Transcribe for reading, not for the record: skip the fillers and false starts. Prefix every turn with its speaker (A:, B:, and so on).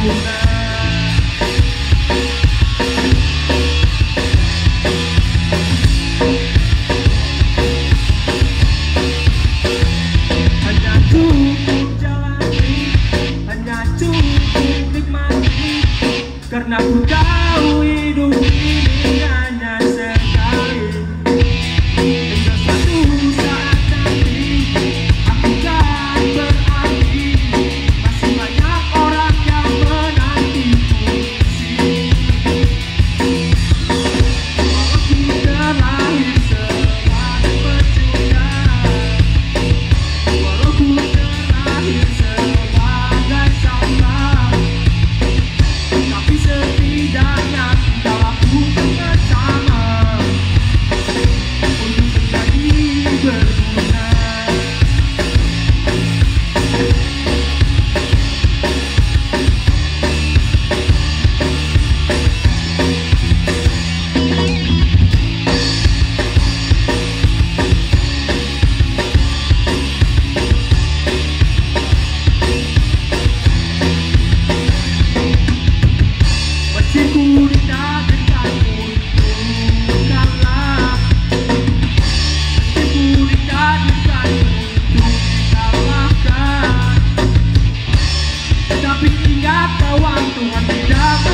A: berguna. Hanya cukup jalani, hanya cukup nikmati, karena ku tahu hidup ini hanya sekali. Hingga suatu saat nanti aku kan berarti, masih banyak orang yang menantiku di sini. Walaupun terlahir sebagai pecundang, walaupun terlahir sebagai sampah, tapi setidaknya kita lakukan bersama untuk menjadi berguna. Meski ku ditakdirkan untuk kalah, meski ku ditakdirkan untuk dikalahkan, tapi ingat bahwa Tuhan tidak